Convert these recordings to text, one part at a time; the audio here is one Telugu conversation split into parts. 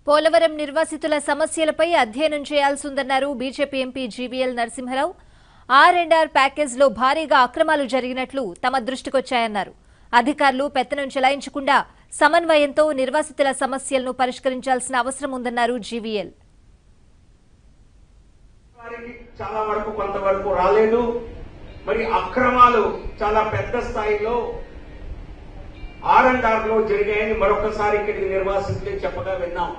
పోలవరం నిర్వాసితుల సమస్యలపై అధ్యయనం చేయాల్సిందన్నారు బీజేపీ ఎంపీ GVL నరసింహరావు. ఆర్&ఆర్ ప్యాకేజ్లో భారీగా అక్రమాలు జరిగినట్లు తమ దృష్టికొచ్చాయన్నారు. అధికారులు పెత్తనం చెలాయించకుండా సమన్వయంతో నిర్వాసితుల సమస్యలను పరిష్కరించాల్సిన అవసరం ఉందన్నారు GVL. చాలా వరకు కొంతవరకు రాలేదు. మరి అక్రమాలు చాలా పెద్ద స్థాయిలో ఆర్&ఆర్ లో జరిగాయని మరొకసారి ఇక్కడికి నిర్వాసితులే చెప్పగా విన్నాం.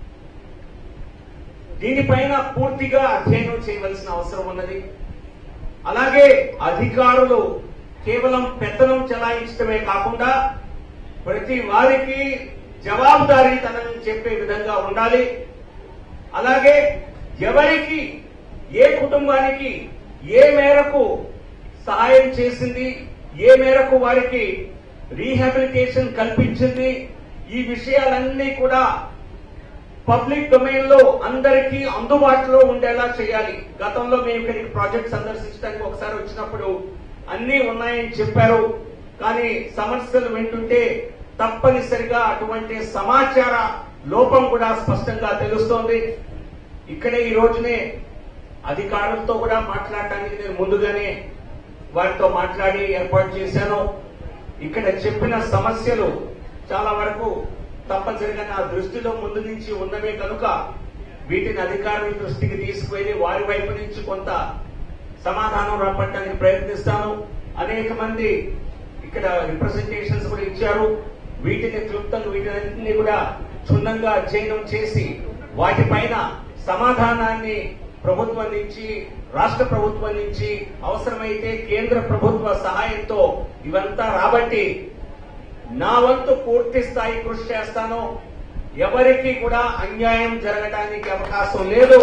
దీనిపైన పూర్తిగా అధ్యయనం చేయవలసిన అవసరం ఉన్నది. అలాగే అధికారులు కేవలం పెత్తనం చెలాయించడమే కాకుండా ప్రతి వారికి జవాబుదారీతనం చెప్పే విధంగా ఉండాలి. అలాగే ఎవరికి ఏ కుటుంబానికి ఏ మేరకు సహాయం చేసింది, ఏ మేరకు వారికి రీహాబిలిటేషన్ కల్పించింది, ఈ విషయాలన్నీ కూడా పబ్లిక్ డొమైన్ లో అందరికీ అందుబాటులో ఉండేలా చేయాలి. గతంలో మేము ఇక్కడికి ప్రాజెక్ట్ సందర్శించడానికి ఒకసారి వచ్చినప్పుడు అన్నీ ఉన్నాయని చెప్పారు. కానీ సమస్యలు వింటుంటే తప్పనిసరిగా అటువంటి సమాచార లోపం కూడా స్పష్టంగా తెలుస్తోంది. ఇక్కడే ఈ రోజునే అధికారులతో కూడా మాట్లాడటానికి నేను ముందుగానే వారితో మాట్లాడి ఏర్పాటు చేశాను. ఇక్కడ చెప్పిన సమస్యలు చాలా వరకు తప్పనిసరిగా నా దృష్టిలో ముందు నుంచి ఉన్నవే కనుక వీటిని అధికారుల దృష్టికి తీసుకువెళ్లి వారి వైపు నుంచి కొంత సమాధానం రాబట్టడానికి ప్రయత్నిస్తాను. అనేక మంది ఇక్కడ రిప్రజెంటేషన్స్ కూడా ఇచ్చారు. వీటిని క్లుప్తంగా వీటిని కూడా క్షుణ్ణంగా అధ్యయనం చేసి వాటిపైన సమాధానాన్ని ప్రభుత్వం నుంచి, రాష్ట్ర ప్రభుత్వం నుంచి, అవసరమైతే కేంద్ర ప్రభుత్వ సహాయంతో ఇవంతా రాబట్టి నా వంతు పూర్తి స్థాయి కృషి చేస్తాను. ఎవరికి కూడా అన్యాయం జరగడానికి అవకాశం లేదు.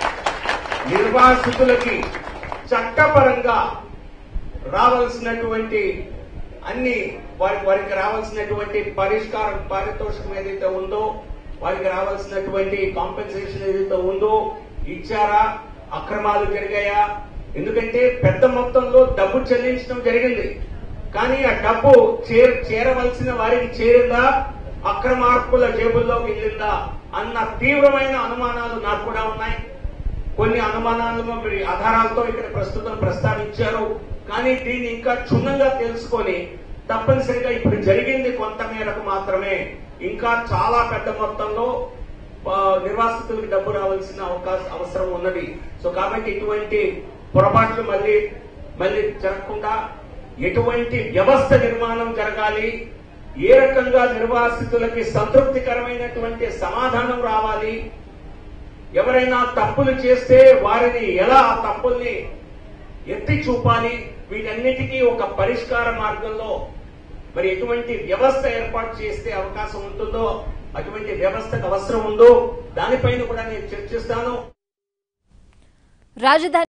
నిర్వాసితులకి చట్టపరంగా రావాల్సినటువంటి అన్ని వారికి రావాల్సినటువంటి పరిష్కారం, పారితోషికం ఏదైతే ఉందో, వారికి రావాల్సినటువంటి కాంపెన్సేషన్ ఏదైతే ఉందో ఇచ్చారా, అక్రమాలు జరిగాయా? ఎందుకంటే పెద్ద మొత్తంలో డబ్బు చెల్లించడం జరిగింది. కానీ ఆ డబ్బు చేరవలసిన వారికి చేరిందా, అక్రమార్కుల జేబుల్లోకి వెళ్ళిందా అన్న తీవ్రమైన అనుమానాలు నాకు కూడా ఉన్నాయి. కొన్ని అనుమానాలను మీరు ఆధారాలతో ఇక్కడ ప్రస్తుతం ప్రస్తావించారు. కానీ దీన్ని ఇంకా క్షుణ్ణంగా తెలుసుకొని తప్పనిసరిగా ఇప్పుడు జరిగింది కొంత మేరకు మాత్రమే, ఇంకా చాలా పెద్ద మొత్తంలో నిర్వాసితులకు డబ్బు రావాల్సిన అవసరం ఉన్నది. సో కాబట్టి ఇటువంటి పొరపాట్లు మళ్ళీ జరగకుండా ఎటువంటి వ్యవస్థ నిర్మాణం జరగాలి, ఏ రకంగా నిర్వాసితులకి సంతృప్తికరమైనటువంటి సమాధానం రావాలి, ఎవరైనా తప్పులు చేస్తే వారిని ఎలా ఆ తప్పుల్ని ఎత్తి చూపాలి, వీటన్నిటికీ ఒక పరిష్కార మార్గంలో మరి ఎటువంటి వ్యవస్థ ఏర్పాటు చేస్తే అవకాశం ఉంటుందో, అటువంటి వ్యవస్థకు అవసరం ఉందో దానిపైన కూడా నేను చర్చిస్తాను. రాజధాని